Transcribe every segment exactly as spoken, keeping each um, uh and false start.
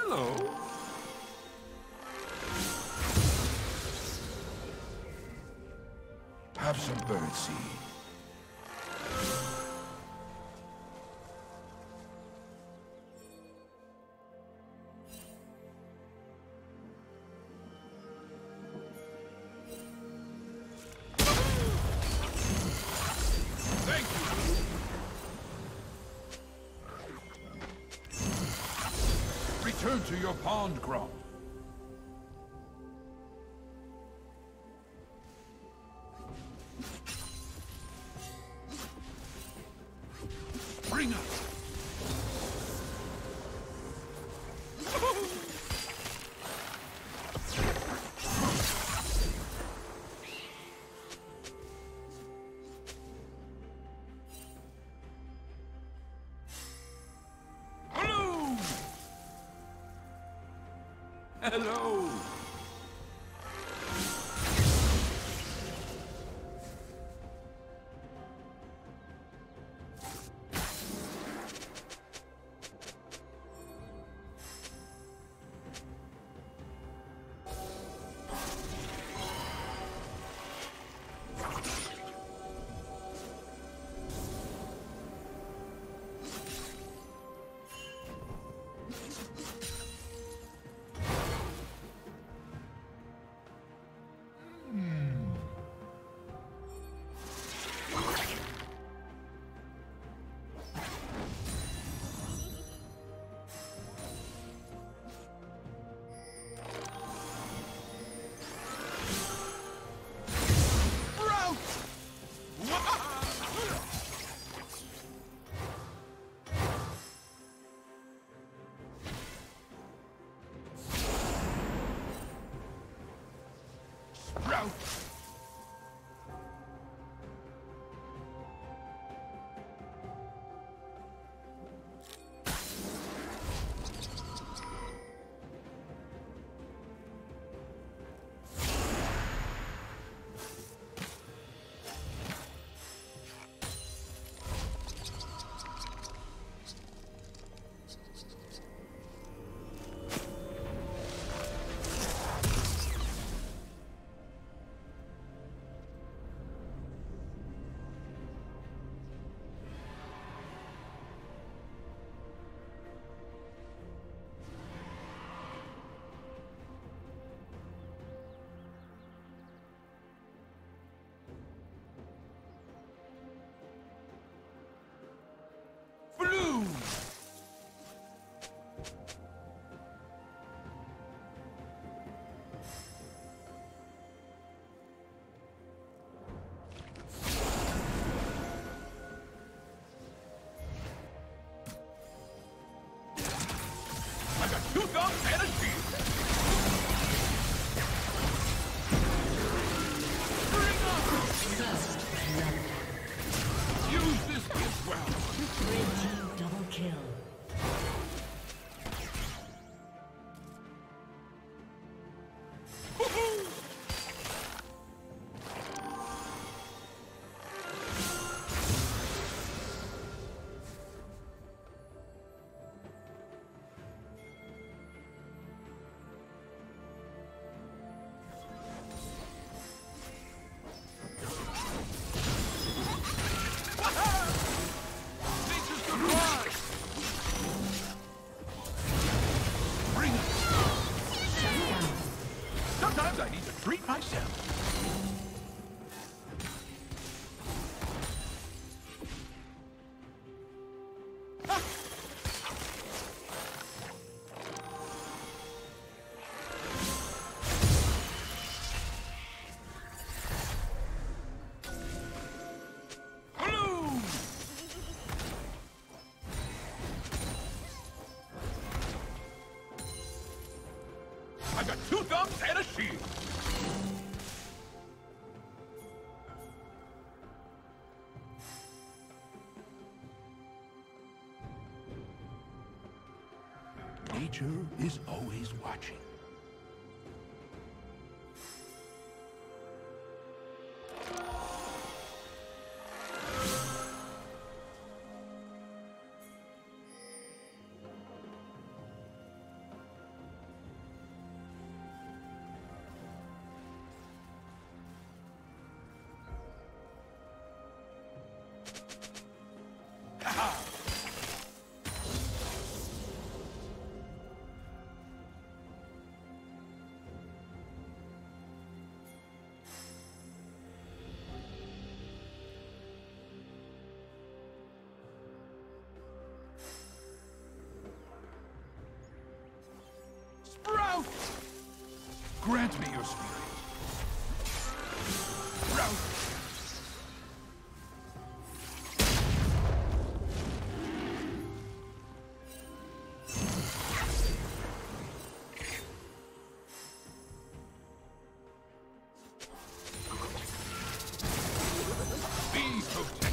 Hello. Have some birdseed. Thank you. Return to your pond, Grom. Bring us. Hello. Hello. Sprout! Blue. I got two thumbs and a shield. Bring up. Use this gift well. Red team double kill. Sometimes I need to treat myself. I got two thumbs and a shield. Nature is always watching. Grant me your spirit. Rouse. Be protected.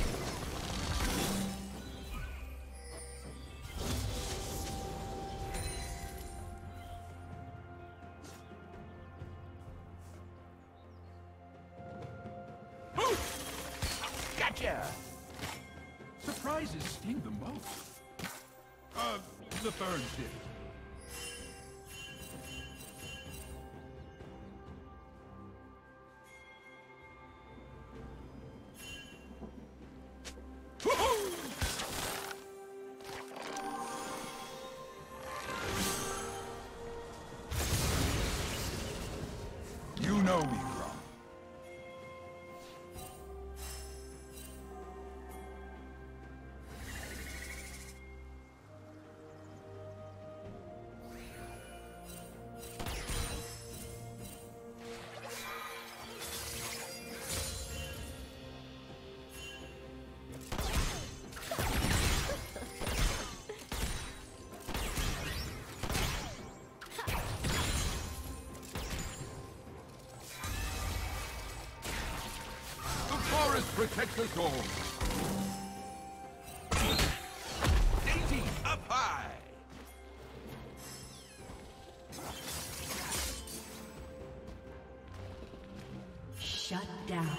Gotcha! Surprises sting the most. Uh, the birds did. You know me, Grom. Protect us all. Daisy, up high! Shut down.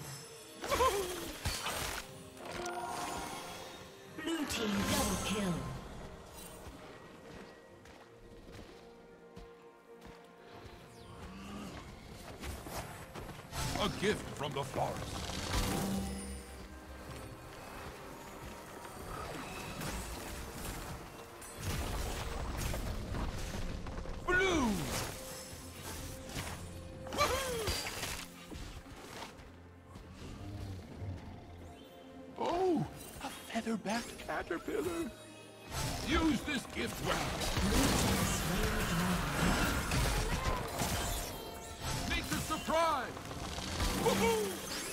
Blue team double kill. A gift from the forest. Oh, a feather-backed caterpillar. Use this gift well. Nature's surprise. Woohoo!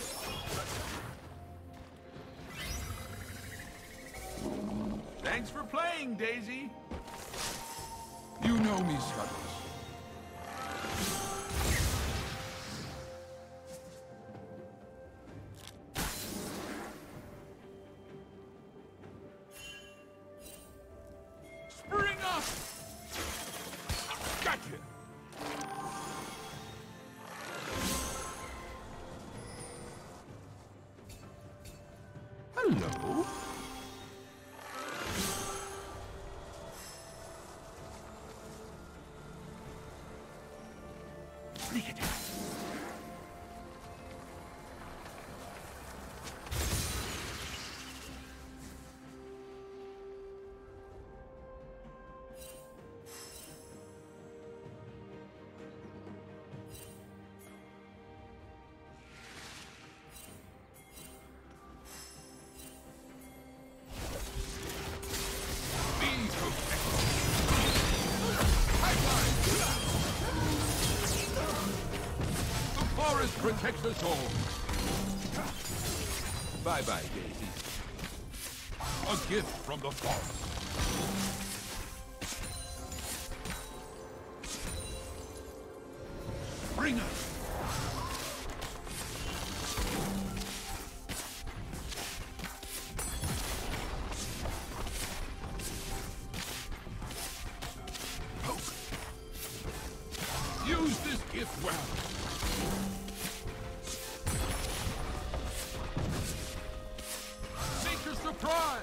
Thanks for playing, Daisy. You know me, Scuttles. Spring up! Gotcha! Hello? Sneak attack. Protects us all. Bye-bye, Daisy. A gift from the forest. Bring us. Poke. Use this gift well. Surprise!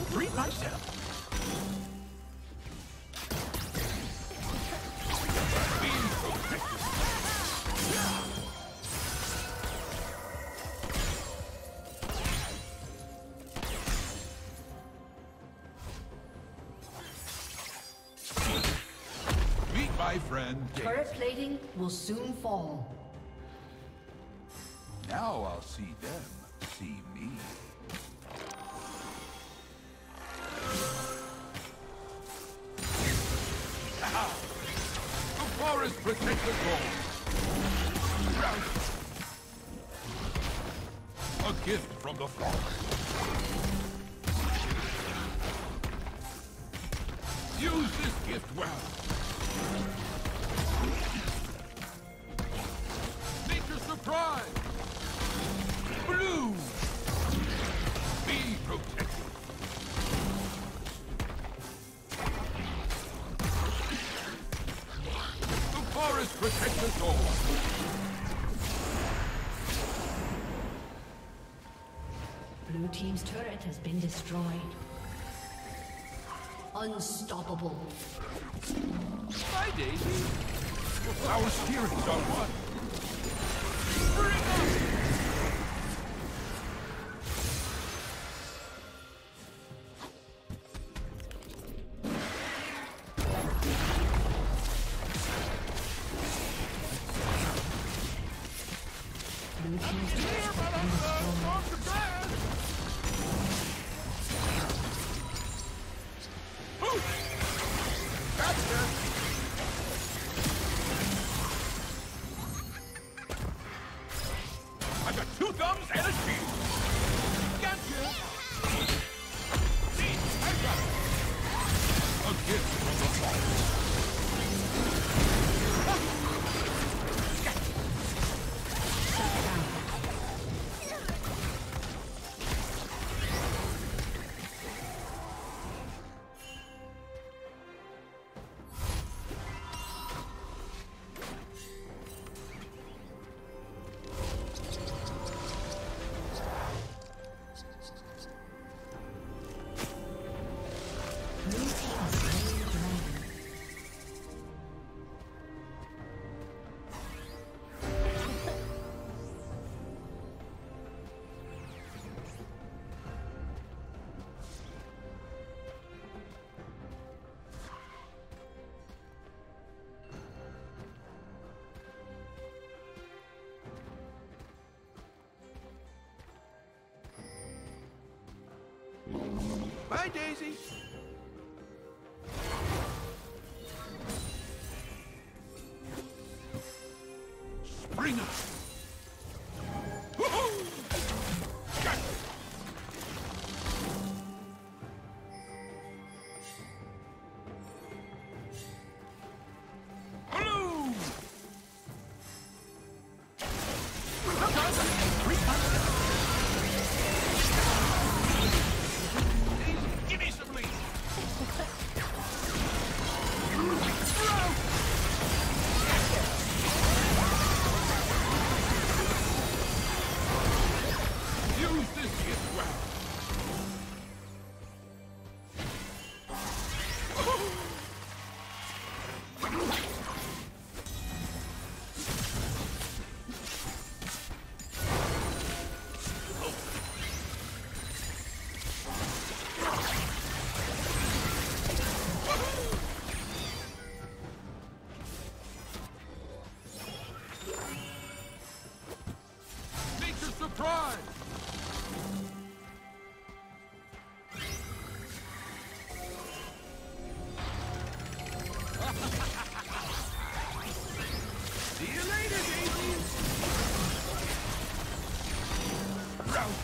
Treat myself. Be protected. Meet my friend, Dave. Turret plating will soon fall. Now I'll see them see me. The forest protects the gold. A gift from the forest. Use this gift well. Nature surprise. Blue. Be protected. The forest protects us all. Blue team's turret has been destroyed. Unstoppable. Bye, Daisy. Our spirits are one. Bring up. Blue team's turret has been destroyed. I've got two thumbs and a shield. Gotcha. See, I've got it. A gift from the forest. Bye, Daisy. Spring up. Woohoo! Got it. Blue! Give me some lead. Use this gift well. Nature surprise. See you later, Daisy. Rout.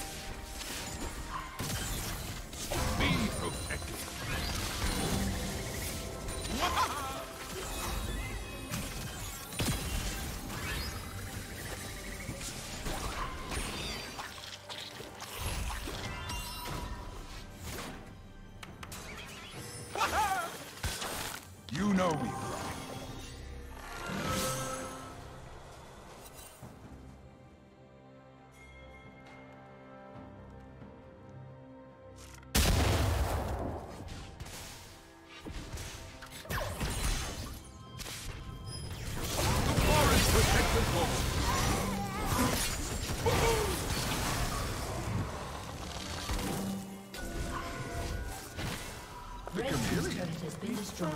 Be protected. Wah! You know me. soul. Red team's turret has been destroyed.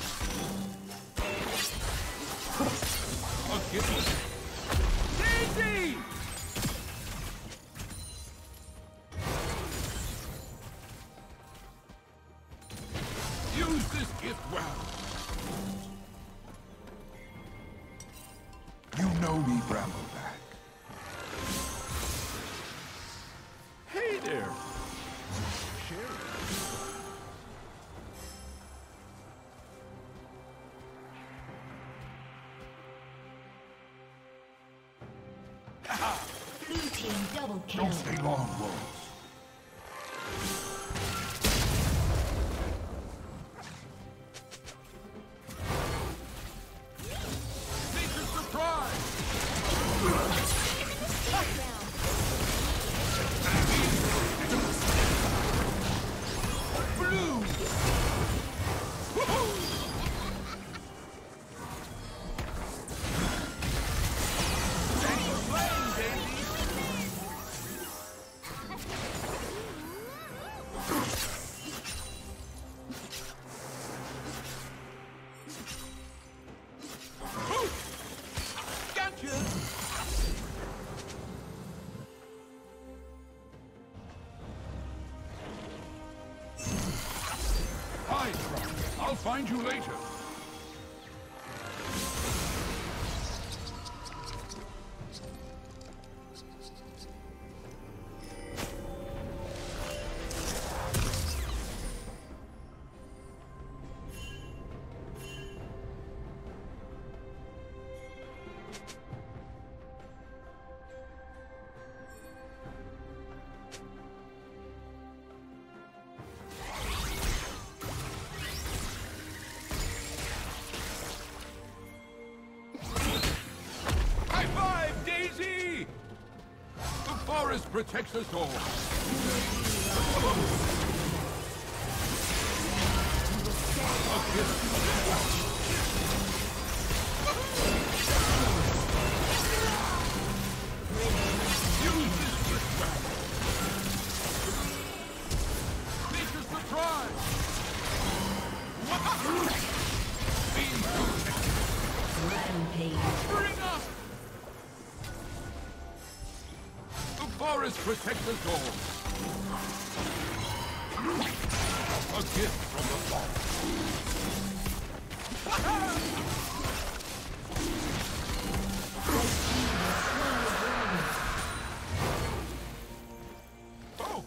A gift. Easy! Use this gift well. You know me, Brambleback. Hey there! Blue team double kill. Don't stay long, Wolves. Nature's surprise! Blue! Thanks for playing, Daisy! Gotcha! Hide, Trump. I'll find you later. High five, Daisy! The forest protects us all. A gift. Use this gift well. Nature's surprise! Be protected. Rampage. Bring up! The forest protects us all. A gift from the forest. Poke!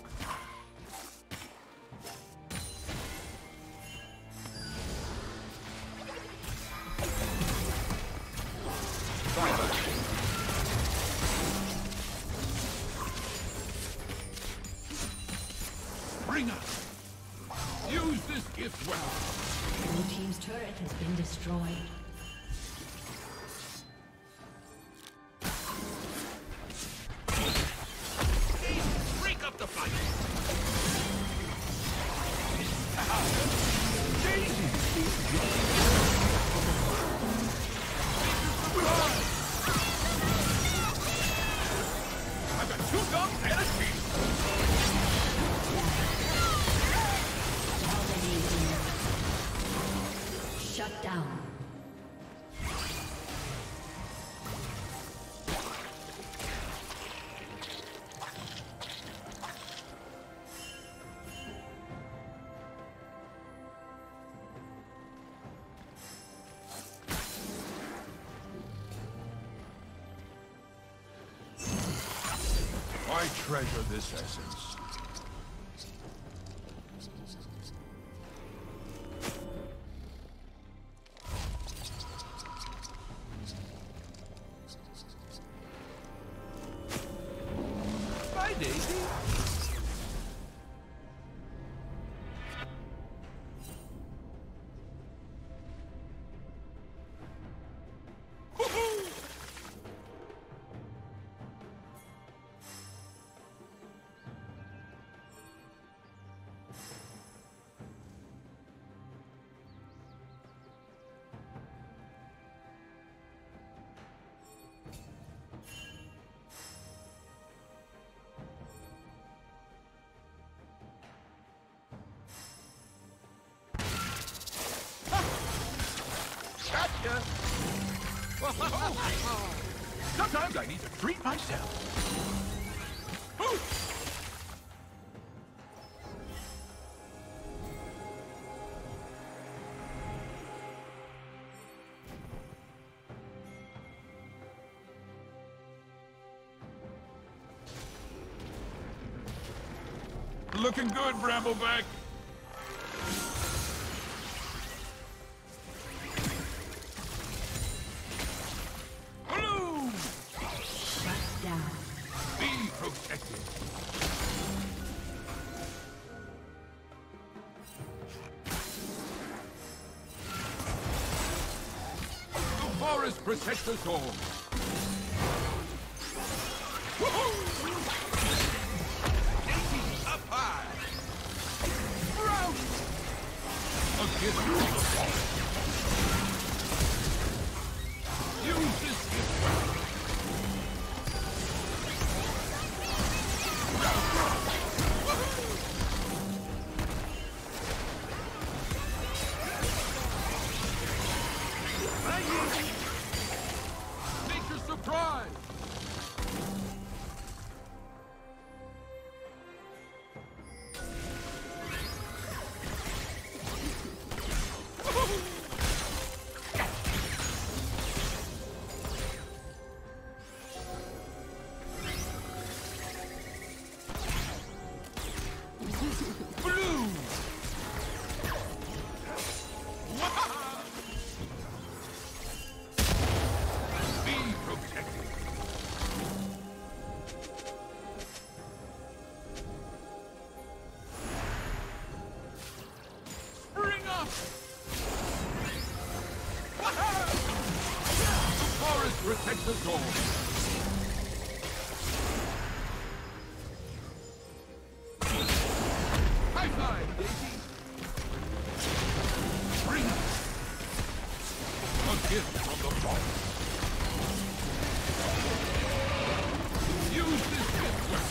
Bring us. Use this gift well. Blue team's turret has been destroyed. Break up the fight! I've got two guns and a team! Shut down. I treasure this essence. Bye, Daisy! Woohoo! Sometimes I need to treat myself. Looking good, Brambleback. Blue! Shut down. Be protected. The forest protects us all. Woohoo! A gift from the forest. Use this gift well. Nature's surprise. Protect us all. High five, Daisy. Bring us a gift from the forest. Use this gift well.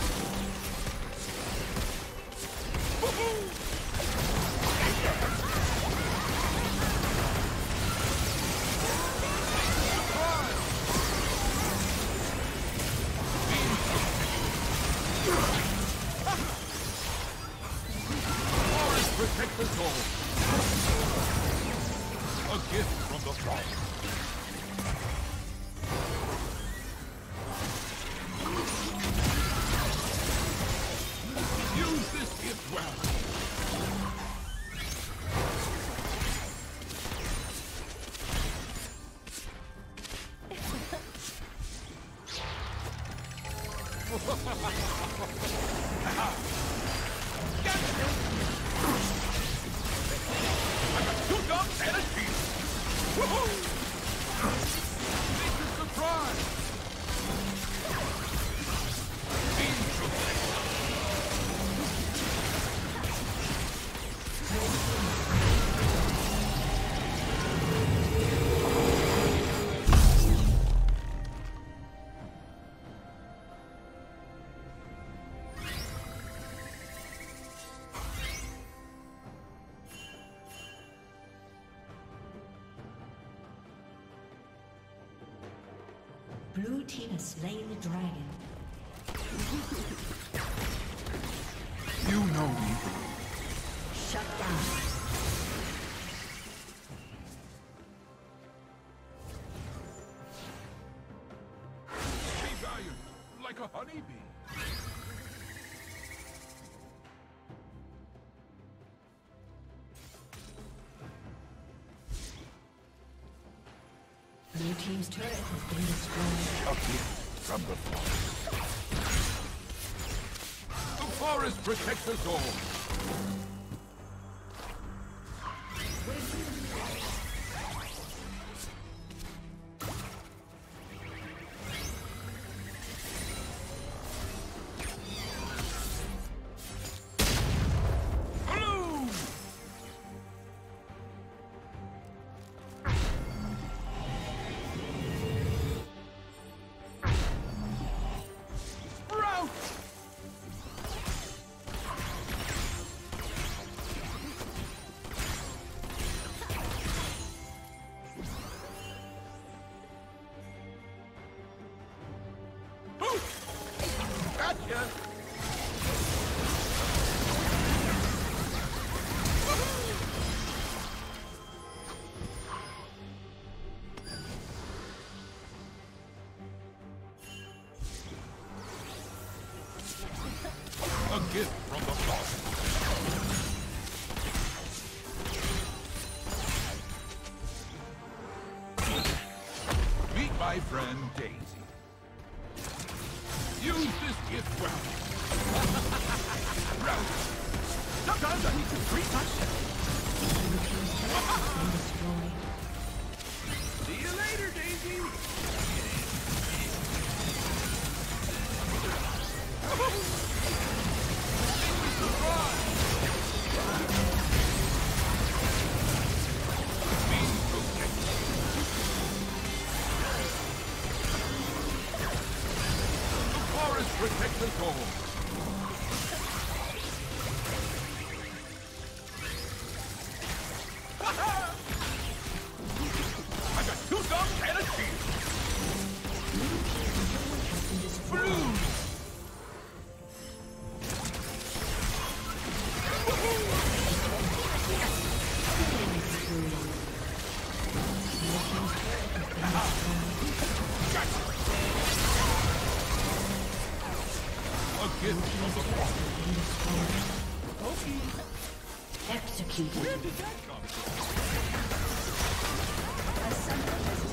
Woohoo! Protect us all. A gift from the forest. Use this gift well. Two dogs and a sheep! Woohoo! Nature's surprise! Be protected. Blue team has slain the dragon. You know me. Shut down. Be valued, like a honeybee. Blue team's turret has been destroyed. A gift from the forest. The forest protects us all. Gotcha! A gift from the Father. Meet my friend Daisy. Use this gift well. Round. Sometimes I need to treat myself. See you later, Daisy! Protect the goal. I got two thumbs and a shield. Blue. Executed. Where did that come from? A summoner has